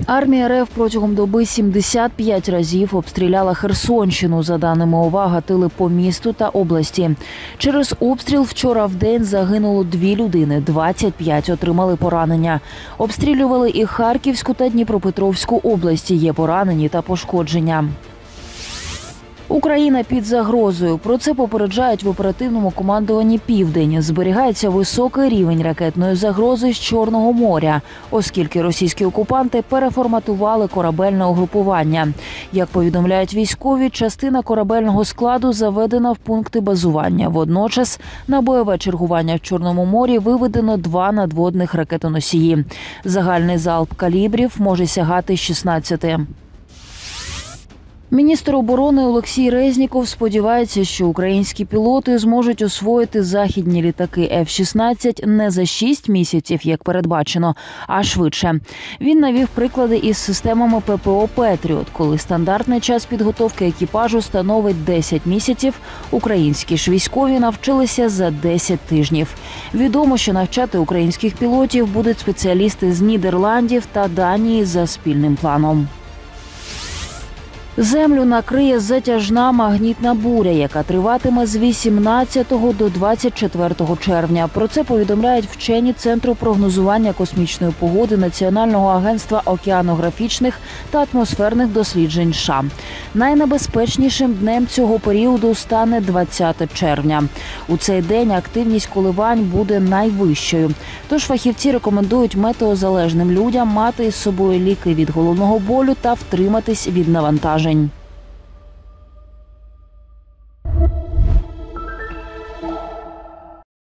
Армія РФ протягом доби 75 разів обстріляла Херсонщину. За даними ОВА, гатили по місту та області. Через обстріл вчора вдень загинуло 2 людини, 25 отримали поранення. Обстрілювали і Харківську та Дніпропетровську області. Є поранені та пошкодження. Україна під загрозою. Про це попереджають в оперативному командуванні «Південь». Зберігається високий рівень ракетної загрози з Чорного моря, оскільки російські окупанти переформатували корабельне угрупування. Як повідомляють військові, частина корабельного складу заведена в пункти базування. Водночас на бойове чергування в Чорному морі виведено 2 надводних ракетоносії. Загальний залп калібрів може сягати 16. Міністр оборони Олексій Резніков сподівається, що українські пілоти зможуть освоїти західні літаки F-16 не за 6 місяців, як передбачено, а швидше. Він навів приклади із системами ППО «Петріот», коли стандартний час підготовки екіпажу становить 10 місяців, українські ж військові навчилися за 10 тижнів. Відомо, що навчати українських пілотів будуть спеціалісти з Нідерландів та Данії за спільним планом. Землю накриє затяжна магнітна буря, яка триватиме з 18 до 24 червня. Про це повідомляють вчені Центру прогнозування космічної погоди Національного агентства океанографічних та атмосферних досліджень США. Найнебезпечнішим днем цього періоду стане 20 червня. У цей день активність коливань буде найвищою. Тож фахівці рекомендують метеозалежним людям мати із собою ліки від головного болю та втриматись від навантажень.